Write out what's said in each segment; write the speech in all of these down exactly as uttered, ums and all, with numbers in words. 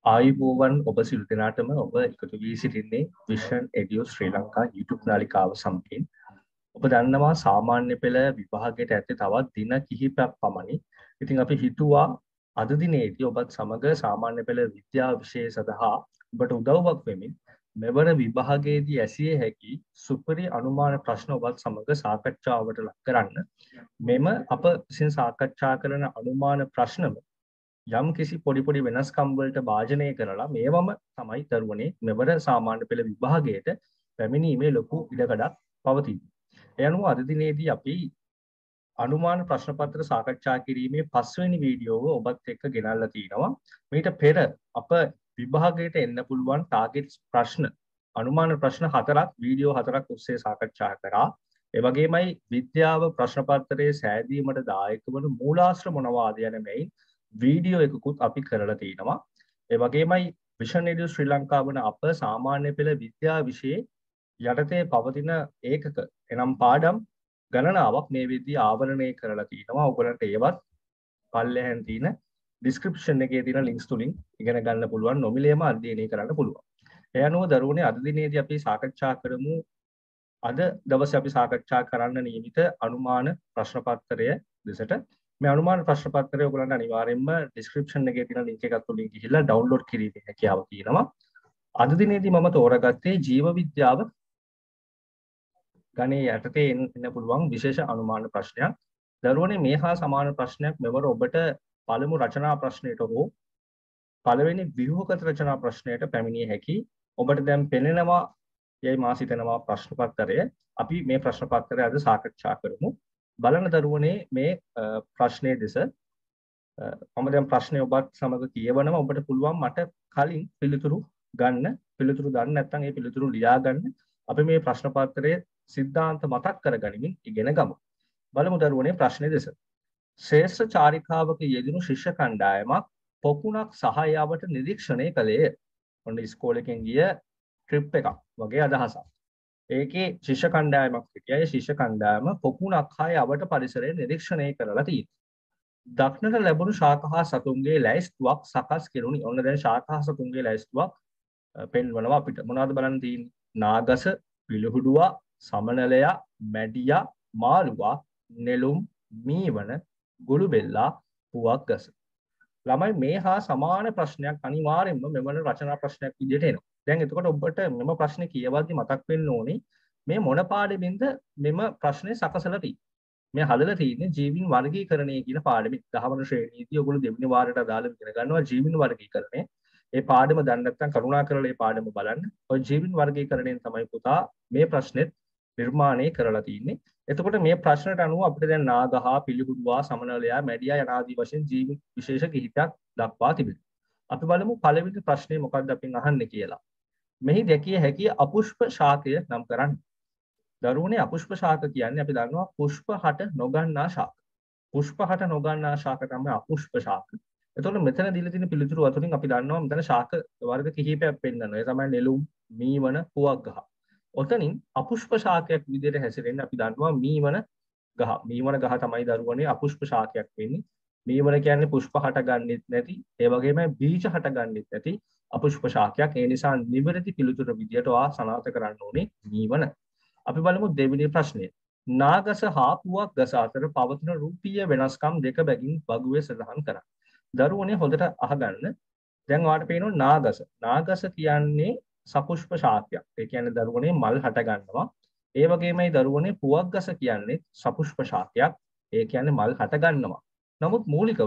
ආයුබෝවන් ඔබ සියලු දෙනාටම ඔබ එකතු වී සිටින්නේ Vision Edu ශ්‍රී ලංකා YouTube නාලිකාව සමගින්. ඔබ දන්නවා සාමාන්‍ය පෙළ විභාගයට ඇත්තේ තවත් දින කිහිපයක් පමණි. ඉතින් අපි හිතුවා අද දිනේදී ඔබත් සමග සාමාන්‍ය පෙළ විද්‍යා විෂය සඳහා ඔබට උදව්වක් වෙමින් මෙවර විභාගයේදී ඇසිය හැකි සුපිරි අනුමාන ප්‍රශ්න ඔබත් සමග සාකච්ඡාවට ලක් කරන්න. මෙම අප විසින් සාකච්ඡා කරන අනුමාන ප්‍රශ්නම යම් කිසි පොඩි පොඩි වෙනස්කම් වලට භාජනය කරලා මේවම තමයි දරුවනේ මෙවර සාමාන්‍ය පෙළ විභාගයට පැමිණීමේ ලොකු ඉඩකඩක් පවතින්නේ. ඒ අනුව අද දිනේදී අපි අනුමාන ප්‍රශ්න පත්‍ර සාකච්ඡා කිරීමේ පස්වෙනි වීඩියෝව ඔබත් එක්ක ගෙනල්ලා තිනවා. මීට පෙර අප විභාගයට එන්න පුළුවන් ටාගට්ස් ප්‍රශ්න අනුමාන ප්‍රශ්න හතරක් වීඩියෝ හතරක් ඔස්සේ සාකච්ඡා කරා. ඒ වගේමයි විද්‍යාව ප්‍රශ්න පත්‍රයේ සෑදීමට දායක වන මූලාශ්‍ර මොනවාද යන මෙයින් වීඩියෝ එකකුත් අපි කරලා තිනවා. ඒ වගේමයි Vision Edu ශ්‍රී ලංකාව වන අප සාමාන්‍ය පෙළ විද්‍යා විෂයේ යටතේ පවතින ඒකක එනම් පාඩම් ගණනාවක් මේ විදිහේ ආවරණය කරලා තිනවා. ඔයගලන්ට ඒවත් පල්ලෙහෙන් තියෙන description එකේ තියෙන links තුලින් ඉගෙන ගන්න පුළුවන්, නොමිලේම අධ්‍යයනය කරන්න පුළුවන්. ඒ අනුව දරුවනේ අද දිනේදී අපි සාකච්ඡා කරමු අද දවසේ අපි සාකච්ඡා කරන්න නියමිත අනුමාන ප්‍රශ්න පත්‍රය දෙසට. මේ අනුමාන ප්‍රශ්න පත්‍රය ඔයගලන්ට අනිවාර්යයෙන්ම description එකේ තියෙන link එකත් තුලින් ගිහිල්ලා download කිරීමේ හැකියාව තියෙනවා. අද දිනේදී මම තෝරාගත්තේ ජීව විද්‍යාව ගණයේ යටතේ එන්න පුළුවන් විශේෂ අනුමාන ප්‍රශ්නයක්. දරුවනේ මේ හා සමාන ප්‍රශ්නයක් මෙවර ඔබට පළමු රචනා ප්‍රශ්නයට හෝ පළවෙනි ව්‍යුහගත රචනා ප්‍රශ්නයට පැමිණිය හැකි. ඔබට දැන් පෙනෙනවා යයි මා සිතනවා ප්‍රශ්න පත්‍රය. අපි මේ ප්‍රශ්න පත්‍රය අද සාකච්ඡා කරමු. බලන දරුවනේ මේ ප්‍රශ්නයේ දෙස මම දැන් ප්‍රශ්නේ ඔබත් සමග කියවනවා. ඔබට පුළුවන් මට කලින් පිළිතුරු ගන්න, පිළිතුරු දන්නේ නැත්නම් ඒ පිළිතුරු ලියා ගන්න. අපි මේ ප්‍රශ්න පත්‍රයේ සිද්ධාන්ත මතක් කරගනිමින් ඉගෙන ගමු. බලමු දරුවනේ ප්‍රශ්නේ දෙස. ශ්‍රේෂ්ඨ චාරිකාවක යෙදුණු ශිෂ්‍ය කණ්ඩායමක් පොකුණක් සහායාවට නිරීක්ෂණය කළේය. ඔන්න ඉස්කෝලේකින් ගිය ට්‍රිප් එකක් වගේ අදහසක්. ඒකේ ශිෂ්‍ය කණ්ඩායමක් හිටියා. ඒ ශිෂ්‍ය කණ්ඩායම පොකුණක් හා යවට පරිසරය නිරීක්ෂණය කරලා තියෙනවා. දක්නට ලැබුණු ශාකහා සතුන්ගේ ලැයිස්තුවක් සකස් කෙරුණි. ඔන්න දැන් ශාකහා සතුන්ගේ ලැයිස්තුවක් පෙන්වනවා අපිට. මොනවද බලන්න තියෙන්නේ? නාගස, පිළිහුඩුවා, සමනලයා, මැඩියා, මාළුවා, නෙළුම්, මීවන, ගුළුබෙල්ලා, පුවක්ගස. ළමයි මේ හා සමාන ප්‍රශ්නයක් අනිවාර්යෙන්ම මෙවන රචනා ප්‍රශ්නයක් විදිහට එනවා. දැන් එතකොට ඔබට මෙම ප්‍රශ්නේ කියවද්දි මතක් වෙන්න ඕනේ මේ මොන පාඩමින්ද මෙම ප්‍රශ්නේ සකසලා තියෙන්නේ. මේ හදලා තියෙන්නේ ජීවීන් වර්ගීකරණය කියන පාඩමේ. දහවන ශ්‍රේණියේදී ඔයගොල්ලෝ දෙවෙනි වාරයට අදාළව ඉගෙන ගන්නවා ජීවීන් වර්ගීකරණය. ඒ පාඩම දන්නේ නැත්නම් කරුණාකරලා ඒ පාඩම බලන්න. ඔය ජීවීන් වර්ගීකරණයෙන් තමයි පුතා මේ ප්‍රශ්නෙත් නිර්මාණය කරලා තියෙන්නේ. එතකොට මේ ප්‍රශ්නට අනුව අපිට දැන් නාගහා, පිළිහුඩුවා, සමනලයා, මැඩියා යන ආදී වශයෙන් ජීවීන් විශේෂ කිහිපයක් දක්වා තිබෙනවා. අපි බලමු පළවෙනි ප්‍රශ්නේ මොකක්ද අපෙන් අහන්නේ කියලා. මෙහි දැකිය හැකි අපුෂ්ප ශාකය නම් කරන්න. දරුවනේ අපුෂ්ප ශාක කියන්නේ අපි දන්නවා පුෂ්ප හට නොගන්නා ශාක. පුෂ්ප හට නොගන්නා ශාක තමයි අපුෂ්ප ශාක. එතකොට මෙතන දීලා තියෙන පිළිතුරු අතරින් අපි දන්නවා මෙතන ශාක වර්ග කිහිපයක් පෙන්නනවා. ඒ තමයි නෙළුම්, මීවන, පුවක්ගහ. ඔතනින් අපුෂ්ප ශාකයක් විදිහට හැසිරෙන්න අපි දන්නවා මීවන ගහ. මීවන ගහ තමයි දරුවනේ අපුෂ්ප ශාකයක් වෙන්නේ. මීවන කියන්නේ පුෂ්ප හට ගන්නෙත් නැති, ඒ වගේම බීජ හට ගන්නෙත් නැති අපුෂ්ප ශාකයක්. ඒ නිසා නිවැරදි පිළිතුර විදියට ඔයා සනාථ කරන්න ඕනේ මීවන. අපි බලමු දෙවෙනි ප්‍රශ්නය. නාගස හා පුවක්ගස අතර පවතින රුපීය වෙනස්කම් දෙක බැගින් වගුවේ සඳහන් කරන්න. දරුවනේ හොඳට අහගන්න. දැන් ඔයාලට පේනවා නාගස. නාගස කියන්නේ සපුෂ්ප ශාකයක්. ඒ කියන්නේ දරුවනේ මල් හට ගන්නවා. ඒ වගේමයි දරුවනේ පුවක්ගස කියන්නේ සපුෂ්ප ශාකයක්. ඒ කියන්නේ මල් හට ගන්නවා. නමුත් මූලිකව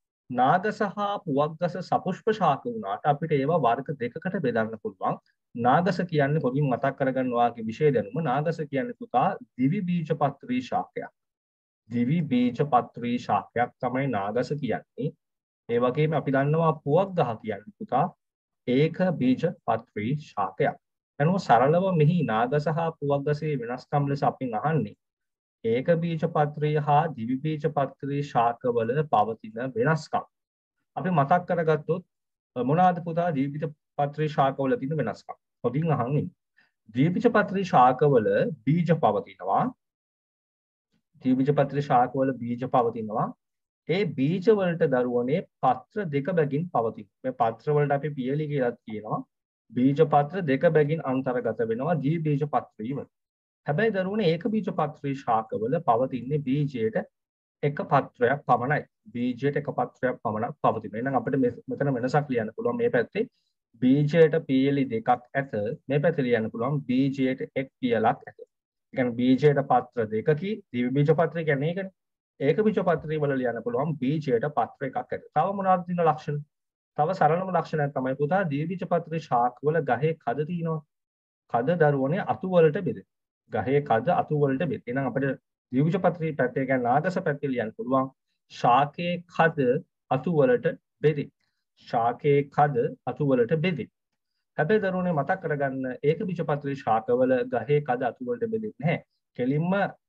නාගස හා පුවක්ගස සපුෂ්ප ශාක වුණාට අපිට ඒවා වර්ග දෙකකට බෙදන්න පුළුවන්. නාගස කියන්නේ පොඩින් මතක් කරගන්න ඔයාගේ විෂය දැනුම. නාගස කියන්නේ පුතා දිවි බීජපත්‍රී ශාකයක්. දිවි බීජපත්‍රී ශාකයක් තමයි නාගස කියන්නේ. ඒ වගේම අපි දන්නවා පුවක්ගහ කියන්නේ පුතා ඒක බීජපත්‍රී ශාකයක්. එනවා සරලව මෙහි නාගස හා පුවක්ගසේ වෙනස්කම් ලෙස අපි අහන්නේ ඒක බීජපත්‍රී හා දිවි බීජපත්‍රී ශාකවල පවතින වෙනස්කම්. අපි මතක් කරගත්තොත් මොනවාද පුතා දිවි බීජපත්‍රී ශාකවල තියෙන වෙනස්කම්? පොඩින් අහන්නේ. දිවි බීජපත්‍රී ශාකවල බීජ පවතිනවා. දිවි බීජපත්‍රී ශාකවල බීජ පවතිනවා. ඒ බීජ වලට දරුවනේ පත්‍ර දෙක බැගින් පවතින. මේ පත්‍ර වලට අපි පියලි කියලා කියනවා. බීජ පත්‍ර දෙක බැගින් අන්තර්ගත වෙනවා දී බීජ පත්‍රී වල. හැබැයි දරුවනේ ඒක බීජ පත්‍රී ශාකවල පවතින්නේ බීජයට එක පත්‍රයක් පමණයි. බීජයට එක පත්‍රයක් පමණක් පවතිනවා. එහෙනම් අපිට මෙතන වෙනසක් ලියන්න පුළුවන් මේ පැත්තේ බීජයට පියලි දෙකක් ඇත. මේ පැත්තේ ලියන්න පුළුවන් බීජයට එක් පියලක් ඇත. ඒ කියන්නේ බීජයට පත්‍ර දෙකකි දී බීජ පත්‍රය කියන්නේ ඒකනේ. ඒක බීජ පත්‍රය වල ලියන්න පුළුවන් බීජයට පත්‍ර එකක් ඇත. තව මොනවද තියෙන ලක්ෂණ? තව සරලම ලක්ෂණයක් තමයි පුතා දී බීජ පත්‍රයේ ශාකවල ගහේ කද තියෙනවා. කද දරුවනේ අතු වලට බෙදෙන. ගහේ කද අතු වලට බෙදෙන. එහෙනම් අපිට දී බීජ පත්‍රයේ පැත්තේ කියන්නේ නාගස පැත්තේ ලියන්න පුළුවන් ශාකයේ කද අතු වලට බෙදේ. ශාකයේ කද අතු වලට බෙදේ. හැබැයි දරුවනේ මතක් කරගන්න ඒක බීජ පත්‍රයේ ශාකවල ගහේ කද අතු වලට බෙදෙන්නේ නැහැ. කෙලින්ම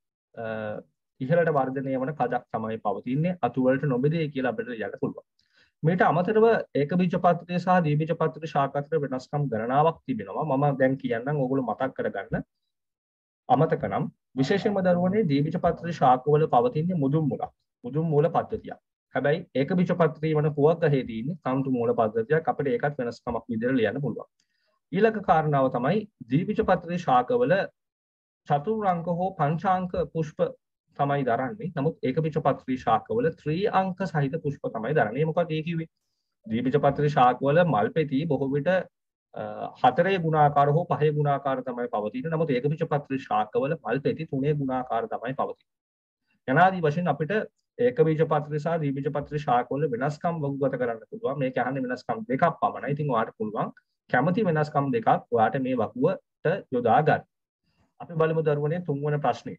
ඉහළට වර්ධනය වන කදක් තමයි පවතින්නේ අතු වලට නොබෙදේ කියලා අපිට ලියන්න පුළුවන්. මේට අමතරව ඒක බීජ පත්‍රය සහ දී බීජ පත්‍රයේ ශාක අතර වෙනස්කම් ගණනාවක් තිබෙනවා. මම දැන් කියන්නම් ඕගොල්ලෝ මතක් කරගන්න. අමතක නම් විශේෂයෙන්ම දරුවනේ දී බීජ පත්‍රයේ ශාකවල පවතින්නේ මුදුන් මුලක්. මුදුන් මූල පද්ධතියක්. හැබැයි ඒක බීජ පත්‍රයේ වන පුවක් ගහේ තියෙන්නේ තන්තු මූල පද්ධතියක්. අපිට ඒකත් වෙනස්කමක් විදිහට ලියන්න පුළුවන්. ඊළඟ කාරණාව තමයි දී බීජ පත්‍රයේ ශාකවල චතුරාංක හෝ පංචාංක පුෂ්ප තමයි දරන්නේ. නමුත් ඒක බීජ පත්‍රී ශාකවල ත්‍රි අංක සහිත පුෂ්ප තමයි දරන්නේ. මොකද ඒ කිව්වේ? දී බීජ පත්‍රී ශාකවල මල් පෙති බොහෝ විට හතරේ ගුණාකාර හෝ පහේ ගුණාකාර තමයි පවතින්නේ. නමුත් ඒක බීජ පත්‍රී ශාකවල මල් පෙති තුනේ ගුණාකාර තමයි පවතින්නේ. යනාදී වශයෙන් අපිට ඒක බීජ පත්‍රී සහ දී බීජ පත්‍රී ශාකවල වෙනස්කම් වගුගත කරන්න පුළුවන්. මේක අහන්නේ වෙනස්කම් දෙකක් පමණයි. ඉතින් ඔයාලට පුළුවන් කැමති වෙනස්කම් දෙකක් ඔයාලට මේ වගුවට යොදා ගන්න. අපි බලමු දරුවනේ තුන්වන ප්‍රශ්නේ.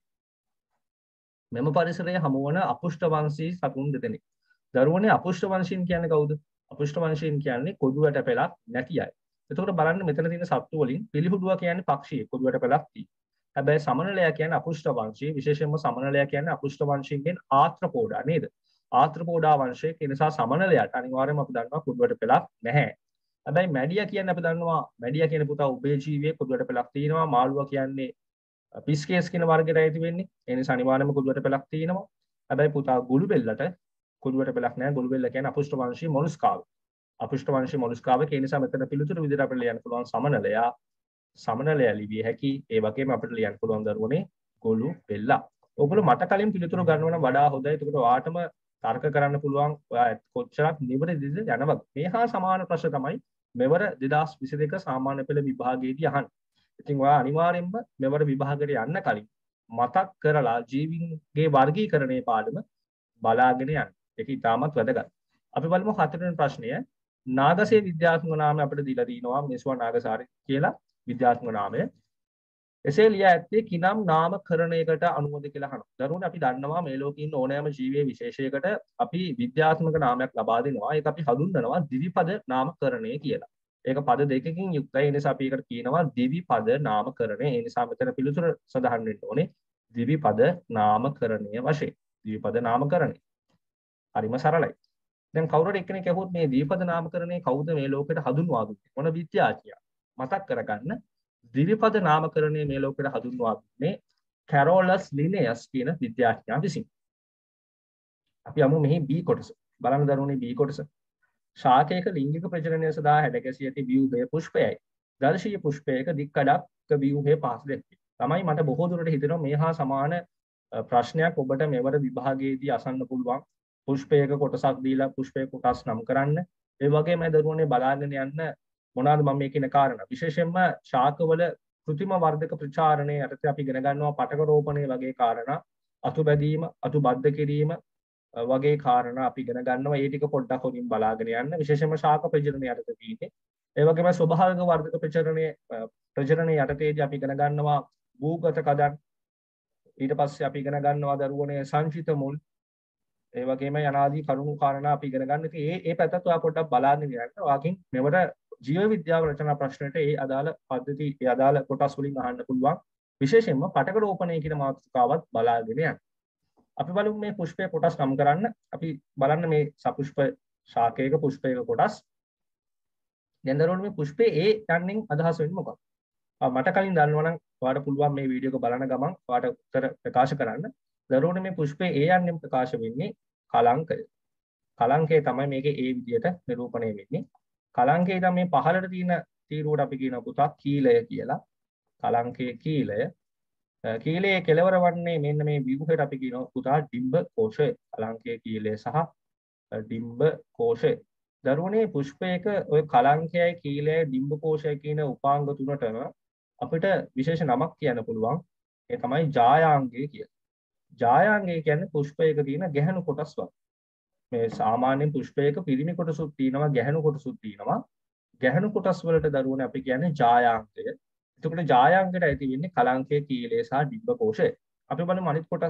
මෙම පරිසරයේ හමුවන අපුෂ්ඨ වංශී සතුන් දෙදෙනෙක්. දරුවනේ අපුෂ්ඨ වංශීන් කියන්නේ කවුද? අපුෂ්ඨ වංශීන් කියන්නේ කොඩුවට පෙලක් නැති අය. එතකොට බලන්න මෙතන තියෙන සත්තු වලින් පිළිහුඩුවා කියන්නේ පක්ෂියෙක් කොඩුවට පෙලක් තියෙන. හැබැයි සමනලයා කියන්නේ අපුෂ්ඨ වංශී. විශේෂයෙන්ම සමනලයා කියන්නේ අපුෂ්ඨ වංශීන්ගෙන් ආත්‍රපෝඩා නේද? ආත්‍රපෝඩා වංශයේ ඒ නිසා සමනලයාට අනිවාර්යයෙන්ම අපි දන්නවා කොඩුවට පෙලක් නැහැ. හැබැයි මැඩියා කියන්නේ අපි දන්නවා මැඩියා කියන පුතා උභයජීවියේ කොඩුවට පෙලක් තියෙනවා. මාළුවා කියන්නේ පිස්කේස් කියන වර්ගයට අයිති වෙන්නේ. ඒ නිසා අනිවාර්යයෙන්ම කුඩුවට පෙලක් තියෙනවා. හැබැයි පුතා ගුළු බෙල්ලට කුඩුවට පෙලක් නැහැ. ගුළු බෙල්ල කියන්නේ අපුෂ්ඨ වංශී මොලුස්කාව. අපුෂ්ඨ වංශී මොලුස්කාව ඒ නිසා මෙතන පිළිතුරු විදිහට අපිට ලියන්න පුළුවන් සමනලයා සමනලයා ලිවිය හැකි. ඒ වගේම අපිට ලියන්න පුළුවන් දරුවනේ ගුළු බෙල්ල. ඔයගොල්ලෝ මට කලින් පිළිතුරු ගන්නව නම් වඩා හොඳයි. එතකොට ඔයාටම තර්ක කරන්න පුළුවන් ඔයා කොච්චරක් නිවැරදිද යනවා. මේ හා සමාන ප්‍රශ්න තමයි මෙවර දෙදහස් විසි දෙක සාමාන්‍ය පෙළ විභාගයේදී අහන්නේ. ඉතින් ඔයා අනිවාර්යෙන්ම මෙවර විභාගයට යන්න කලින් මතක් කරලා ජීවීන්ගේ වර්ගීකරණයේ පාඩම බලාගෙන යන්න. ඒක ඉතාමත් වැදගත්. අපි බලමු හතරවෙනි ප්‍රශ්නය. නාගසේ විද්‍යාත්මක නාමය අපිට දීලා තිනවා මෙසුවා නාගසාරි කියලා විද්‍යාත්මක නාමය. එසේ ලියා ඇත්තේ කිනම් නාමකරණයකට අනුමත කියලා අහනවා. දරුවනේ අපි දන්නවා මේ ලෝකේ ඉන්න ඕනෑම ජීවයේ විශේෂයකට අපි විද්‍යාත්මක නාමයක් ලබා දෙනවා. ඒක අපි හඳුන්වනවා දිවිපද නාමකරණය කියලා. ඒක පද දෙකකින් යුක්තයි. ඒ නිසා අපි ඒකට කියනවා දිවිපද නාමකරණය. ඒ නිසා මෙතන පිළිතුර සඳහන් වෙන්න ඕනේ දිවිපද නාමකරණය වශයෙන්. දිවිපද නාමකරණය. හරිම සරලයි. දැන් කවුරුහරි එක්කෙනෙක් ඇහුවොත් මේ දිවිපද නාමකරණය කවුද මේ ලෝකෙට හඳුන්වා දුන්නේ? මොන විද්‍යාඥයා? මතක් කරගන්න දිවිපද නාමකරණය මේ ලෝකෙට හඳුන්වා දුන්නේ කැරෝලස් ලිනේයස් කියන විද්‍යාඥයා විසින්. අපි යමු මෙහි B කොටස. බලන්න දරුවනේ B කොටස. ශාකයක ලිංගික ප්‍රජනනය සඳහා හැඩගැසී ඇති ව්‍යුහය පුෂ්පයයි. දර්ශීය පුෂ්පයක දික්කඩක් ව්‍යුහය පහස දැක්වේ. තමයි මට බොහෝ දුරට හිතෙනවා මේ හා සමාන ප්‍රශ්නයක් ඔබට මෙවර විභාගයේදී අසන්න පුළුවන්. පුෂ්පයක කොටසක් දීලා පුෂ්පයක කොටස් නම් කරන්න. ඒ වගේම දරුවනේ බලාගෙන යන්න මොනවාද මම මේ කියන කාරණා. විශේෂයෙන්ම ශාකවල કૃතිම වර්ධක ප්‍රචාරණය යටතේ අපි ඉගෙන ගන්නවා පටක රෝපණය වගේ කාරණා, අතු බැදීම, අතු බද්ධ කිරීම වගේ කාරණා අපි ඉගෙන ගන්නවා. ඒ ටික පොඩ්ඩක් හොරින් බලාගෙන යන්න. විශේෂයෙන්ම ශාක ප්‍රජනනය යටතේ තියෙන්නේ. ඒ වගේම ස්වභාවික වර්ධක ප්‍රචාරණය ප්‍රජනනය යටතේදී අපි ඉගෙන ගන්නවා භූගත කදන්. ඊට පස්සේ අපි ඉගෙන ගන්නවා දරුවනේ සංචිත මුල්. ඒ වගේම යනාදී කරුණු කාරණා අපි ඉගෙන ගන්න. ඉතින් ඒ ඒ පැත්තත් ඔයා පොඩ්ඩක් බලාගෙන යන්න. ඔයාකින් මෙවර ජීව විද්‍යාව රචනා ප්‍රශ්නෙට ඒ අදාළ පද්ධති ඒ අදාළ කොටස් වලින් අහන්න පුළුවන්. විශේෂයෙන්ම පටක රෝපණය කියන මාතෘකාවත් බලාගෙන යන්න. අපි බලමු මේ පුෂ්පය කොටස් නම් කරන්න. අපි බලන්න මේ සපුෂ්ප ශාකයක පුෂ්පයක කොටස්. දැන් දරුවනේ මේ පුෂ්පේ ඒ යන්නෙන් අදහස් වෙන්නේ මොකක්ද? මට කලින් දන්නවනම් ඔයාලට පුළුවන් මේ වීඩියෝ එක බලන ගමන් ඔයාලට උත්තර ප්‍රකාශ කරන්න. දරුවනේ මේ පුෂ්පේ ඒ යන්නෙන් ප්‍රකාශ වෙන්නේ කලංකය. කලංකය තමයි මේකේ ඒ විදිහට නිරූපණය වෙන්නේ. කලංකේ ඉතින් මේ පහළට තියෙන තීරුවට අපි කියන පුතා කීලය කියලා. කලංකයේ කීලය. කීලයේ කෙලවර වන්නේ මෙන්න මේ ව්‍යුහයට අපි කියනවා පුතා ඩිම්බ කෝෂය. කලංකයේ කීලය සහ ඩිම්බ කෝෂය. දරුවනේ පුෂ්පයක ඔය කලංකයයි කීලයයි ඩිම්බ කෝෂය කියන උපාංග තුනටම අපිට විශේෂ නමක් කියන්න පුළුවන්. ඒ තමයි ජායාංගය කියලා. ජායාංගය කියන්නේ පුෂ්පයක තියෙන ගැහණු කොටස් වල. මේ සාමාන්‍යයෙන් පුෂ්පයක පිරිමි කොටසුත් තියෙනවා ගැහණු කොටසුත් තියෙනවා. ගැහණු කොටස් වලට දරුවනේ අපි කියන්නේ ජායාංගය. එතකොට ජායාංගයට ඇති වෙන්නේ කලංකයේ කීලය සහ ඩිම්බ කෝෂය. අපි බලමු අනිත් කොටස්.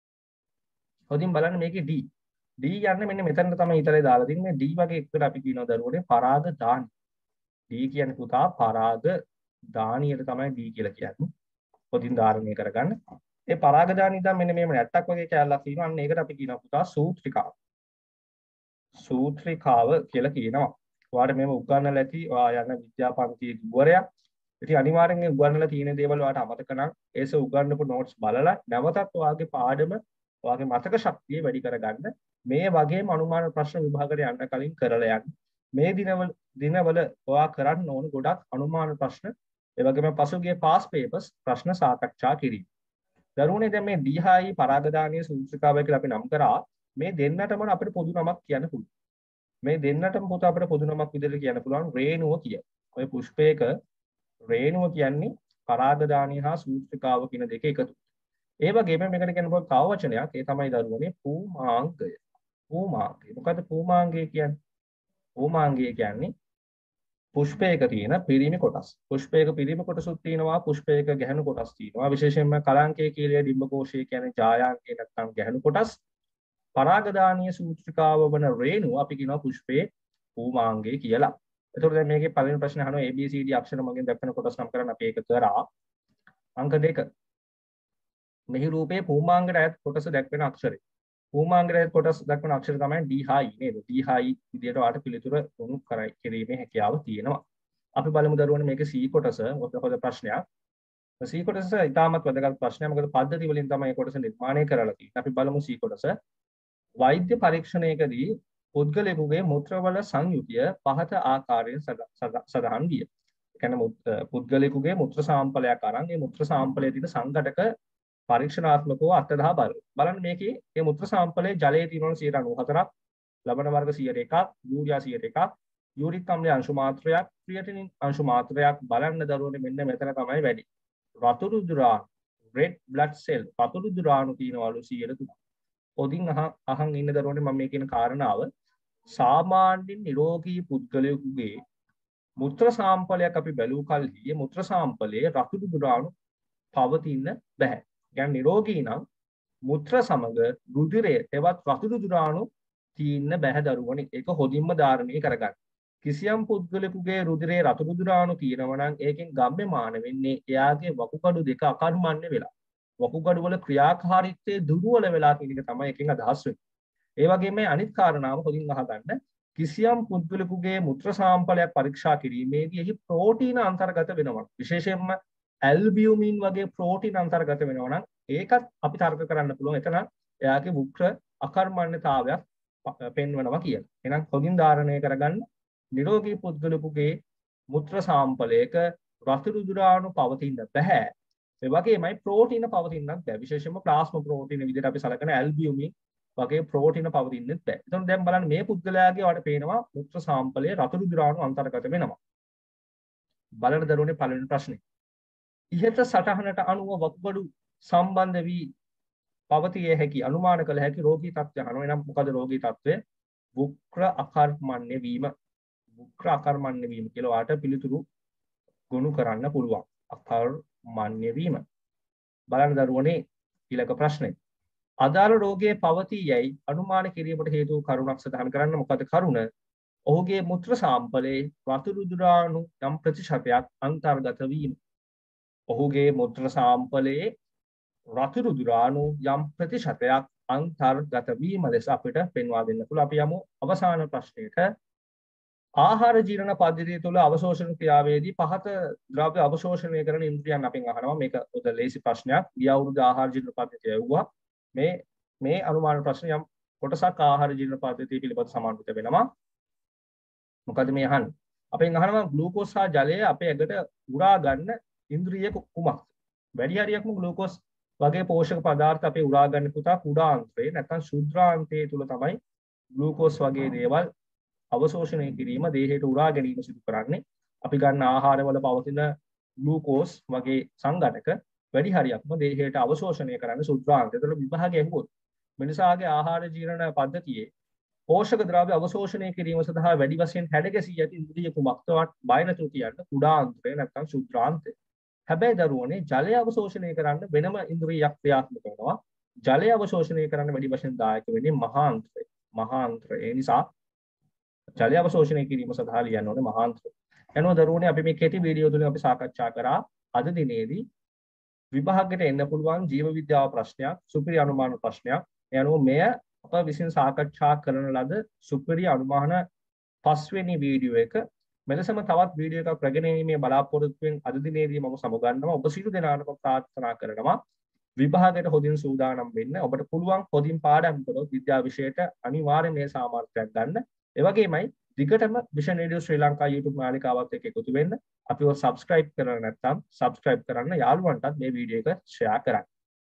හොඳින් බලන්න මේකේ D. D යන්නේ මෙන්න මෙතනට තමයි ඊතරේ දාලා තින්නේ. D වගේ එකට අපි කියනවා දරුවනේ පරාග දානි. D කියන්නේ පුතා පරාග දානියට තමයි D කියලා කියන්නේ. හොඳින් ධාරණය කරගන්න. ඒ පරාග දානිය දැන් මෙන්න මේම නැට්ටක් වගේ කැලලක් තියෙනවා. අන්න ඒකට අපි කියනවා පුතා සූත්‍රිකාව. සූත්‍රිකාව කියලා කියනවා. ඔයාලට මේව උගන්වලා ඇති. ඔයා යන විද්‍යාපන්තියේ ගුරුවරයා. ඉතින් අනිවාර්යෙන් මේ උගන්වලා තියෙන දේවල් ඔයාලට අමතක නම් ඒස උගන්වපු නෝට්ස් බලලා නැවතත් ඔයාගේ පාඩම ඔයාගේ මතක ශක්තිය වැඩි කරගන්න. මේ වගේම අනුමාන ප්‍රශ්න විභාගයට යන්න කලින් කරලා යන්න. මේ දිනවල දිනවල ඔයා කරන්න ඕන ගොඩක් අනුමාන ප්‍රශ්න, ඒ වගේම පසුගිය පාස් පේපර්ස් ප්‍රශ්න සාකච්ඡා කිරීම. දරුවනේ දැන් මේ D හායි පරාගදානීය සූත්‍රිකාවය කියලා අපි නම් කරා. මේ දෙන්නටම අපිට පොදු නමක් කියන්න පුළුවන්. මේ දෙන්නටම පොත අපිට පොදු නමක් විදිහට කියන්න පුළුවන් රේණුව කිය. ඔය පුෂ්පයක රේණුව කියන්නේ පරාගදානීය හා සූත්‍රිකාව කියන දෙක එකතු. ඒ වගේම මේකට කියන්න පුළුවන් තව වචනයක්. ඒ තමයි දරුවනේ පූමාංගය. පූමාංගය. මොකද පූමාංගය කියන්නේ? පූමාංගය කියන්නේ පුෂ්පයක තියෙන පිරිමි කොටස්. පුෂ්පයක පිරිමි කොටසුත් තියෙනවා, පුෂ්පයක ගැහණු කොටස් තියෙනවා. විශේෂයෙන්ම කලංකයේ කීලය ඩිම්බ කෝෂය කියන්නේ ජායාංගය නැත්නම් ගැහණු කොටස්. පරාගදානීය සූත්‍රිකාව වන රේණුව අපි කියනවා පුෂ්පයේ පූමාංගය කියලා. එතකොට දැන් මේකේ පළවෙනි ප්‍රශ්නේ අහනවා A B C D අක්ෂර මගින් දක්වන කොටස් නම් කරන්න අපි ඒක කරා. අංක දෙක. මෙහි රූපයේ පූමාංගයට අයත් කොටස දක්වන අක්ෂරය. පූමාංගයට අයත් කොටස් දක්වන අක්ෂර තමයි D හායි නේද? D හායි විදියට ඔයාලට පිළිතුර උණු කරයි කිරීමේ හැකියාව තියෙනවා. අපි බලමු දරුවනේ මේකේ C කොටස හොද ප්‍රශ්නයක්. C කොටස ඉතාමත් වැදගත් ප්‍රශ්නයක්. මොකද පද්ධති වලින් තමයි මේ කොටස නිර්මාණය කරලා තියෙන්නේ. අපි බලමු C කොටස. වෛද්‍ය පරීක්ෂණයකදී පුද්ගලයෙකුගේ මුත්‍රවල සංයුතිය පහත ආකාරයෙන් සඳහන් විය. ඒ කියන්නේ පුද්ගලයෙකුගේ මුත්‍ර සාම්පලයක් අරන් ඒ මුත්‍ර සාම්පලයේ තියෙන සංඝටක පරීක්ෂණාත්මකව අත්දැක බලමු. බලන්න මේකේ මේ මුත්‍ර සාම්පලයේ ජලයේ තියෙන සියයට අනූහතරක්, ලවණ වර්ග සියයට එකක්, යූරියා සියයට එකක්, යූරික් අම්ලයේ අංශු මාත්‍රයක්, ක්‍රියටිනින් අංශු මාත්‍රයක් බලන්න දරුවනේ මෙන්න මෙතන තමයි වැඩි. රතු රුධිරාණු red blood cell රතු රුධිරාණු තියෙනවලු සියයට තුනක්. පොදින් අහන් ඉන්න දරුවනේ මම මේ කියන කාරණාව සාමාන්‍යයෙන් නිරෝගී පුද්ගලයෙකුගේ මුත්‍ර සාම්පලයක් අපි බැලූ කල්හි මුත්‍ර සාම්පලයේ රතු රුධිරාණු පවතින්න බෑ. කියන්නේ නිරෝගී නම් මුත්‍ර සමග රුධිරය එවත් රතු රුධිරාණු තියෙන්න බෑ දරුවනේ. ඒක හොදින්ම ධාරණය කරගන්න. කිසියම් පුද්ගලයෙකුගේ රුධිරයේ රතු රුධිරාණු තියෙනවා නම් ඒකෙන් ගම්‍යමාන වෙන්නේ එයාගේ වකුගඩු දෙක අකර්මණ්‍ය වෙලා. වකුගඩු වල ක්‍රියාකාරීත්වය දුර්වල වෙලා කියන එක තමයි එකෙන් අදහස් වෙන්නේ. ඒ වගේම මේ අනිත් කාරණාව හොදින් අහගන්න. කිසියම් පුද්ගලයෙකුගේ මුත්‍ර සාම්පලයක් පරීක්ෂා කිරීමේදී එහි ප්‍රෝටීන අන්තර්ගත වෙනවා. විශේෂයෙන්ම ඇල්බියුමින් වගේ ප්‍රෝටීන අන්තර්ගත වෙනවා නම් ඒකත් අපි තර්ක කරන්න පුළුවන්. එතන එයාගේ වෘක්‍ර අකර්මණ්‍යතාවයක් පෙන්වනවා කියලා. එහෙනම් හොදින් ධාරණය කරගන්න නිරෝගී පුද්ගලයෙකුගේ මුත්‍ර සාම්පලයක රතු රුධිරාණු පවතින්න බෑ. ඒ වගේමයි ප්‍රෝටීන පවතින්නත් බෑ. විශේෂයෙන්ම ප්ලාස්ම ප්‍රෝටීන විදිහට අපි සලකන ඇල්බියුමින් වගේ ප්‍රෝටීන පවතින්නෙත් බෑ. එතකොට දැන් බලන්න මේ පුද්ගලයාගේ ඔයාලට පේනවා මුත්‍ර සාම්පලයේ රතු රුධිරාණු අන්තර්ගත වෙනවා. බලන්න දරුවනේ පළවෙනි ප්‍රශ්නේ. ඉහත සටහනට අනුව වකුගඩු සම්බන්ධ වී පවතිය හැකි අනුමාන කළ හැකි රෝගී තත්ත්වය අහනවා. එනම් මොකද රෝගී තත්ත්වය? වෘක්‍ර අකර්මණ්‍ය වීම. වෘක්‍ර අකර්මණ්‍ය වීම කියලා ඔයාලට පිළිතුරු ගොනු කරන්න පුළුවන්. අකර්මණ්‍ය වීම. බලන්න දරුවනේ ඊළඟ ප්‍රශ්නේ. අදාළ රෝගයේ පවතී යයි අනුමාන කිරීමට හේතු කරුණක් සඳහන් කරන්න. මොකද කරුණ? ඔහුගේ මුත්‍ර සාම්පලයේ රතු රුධිරාණු යම් ප්‍රතිශතයක් අන්තර්ගත වීම. ඔහුගේ මුත්‍ර සාම්පලයේ රතු රුධිරාණු යම් ප්‍රතිශතයක් අන්තර්ගත වීම ලෙස අපිට පෙන්වා දෙන්න පුළුවන්. අපි යමු අවසාන ප්‍රශ්නයට. ආහාර ජීර්ණ පද්ධතිය තුළ අවශෝෂණ ක්‍රියාවේදී පහත ද්‍රව්‍ය අවශෝෂණය කරන ඉන්ද්‍රියන් අපෙන් අහනවා. මේක උද ලේසි ප්‍රශ්නයක්. ගිය අවුරුද්ද ආහාර ජීර්ණ පද්ධතිය ඇහුවා. මේ මේ අනුමාන ප්‍රශ්න යම් කොටසක් ආහාර ජීර්ණ පද්ධතිය පිළිබඳ සමන්විත වෙනවා. මොකද මේ අහන්නේ? අපෙන් අහනවා ග්ලූකෝස් හා ජලය අපේ ඇඟට උරා ගන්න ඉන්ද්‍රිය කුමක්ද? වැඩි හරියක්ම ග්ලූකෝස් වගේ පෝෂක පදාර්ථ අපේ උරා ගන්න පුතා කුඩාන්ත්‍රේ නැත්නම් ශුද්ධාන්තයේ තුල තමයි ග්ලූකෝස් වගේ දේවල් අවශෝෂණය කිරීම දේහයට උරා ගැනීම සිදු කරන්නේ. අපි ගන්න ආහාරවල පවතින ග්ලූකෝස් වගේ සංඝටක වැඩි හරියක්ම දේහයට අවශෝෂණය කරන්න ශුද්ධාන්තය. ඒතර විභාගය ඇහුවොත් මිනිසාගේ ආහාර ජීර්ණ පද්ධතියේ පෝෂක ද්‍රව්‍ය අවශෝෂණය කිරීම සඳහා වැඩි වශයෙන් හැඩගැසී ඇති ඉන්ද්‍රිය කුමක්ද? බය නැතුව කියන්න කුඩාන්ත්‍රය නැත්නම් ශුද්ධාන්තය. හැබැයි දරුවනේ ජලය අවශෝෂණය කරන්න වෙනම ඉන්ද්‍රියක් ක්‍රියාත්මක වෙනවා. ජලය අවශෝෂණය කරන්න වැඩි වශයෙන් දායක වෙන්නේ මහාන්ත්‍රය. මහාන්ත්‍රය. ඒ නිසා ජලය අවශෝෂණය කිරීම සඳහා ලියන්න ඕනේ මහාන්ත්‍රය. එනවා දරුවනේ අපි මේ කෙටි වීඩියෝ තුලින් අපි සාකච්ඡා කරා අද දිනේදී විභාගයට එන්න පුළුවන් ජීව විද්‍යාව ප්‍රශ්නයක්, සුපිරි අනුමාන ප්‍රශ්නයක්. එනවා මෙය අප විසින් සාකච්ඡා කරන ලද සුපිරි අනුමාන පස්වෙනි වීඩියෝ එක. මෙලෙසම තවත් වීඩියෝ එකක් රැගෙන එීමේ බලාපොරොත්තුවෙන් අද දිනේදී මම සමුගන්නවා. ඔබ සියලු දෙනාටම ප්‍රාර්ථනා කරනවා විභාගයට හොඳින් සූදානම් වෙන්න. ඔබට පුළුවන් හොඳින් පාඩම් කරොත් විද්‍යා විෂයට අනිවාර්යයෙන් මේ සාමර්ථ්‍යයක් ගන්න. ඒ වගේමයි දිගටම vision radio Sri Lanka YouTube මාලිකාවත් එක්ක එකතු වෙන්න. අපිව subscribe කරලා නැත්නම් subscribe කරන්න යාළුවන්ටත් මේ වීඩියෝ එක share කරන්න.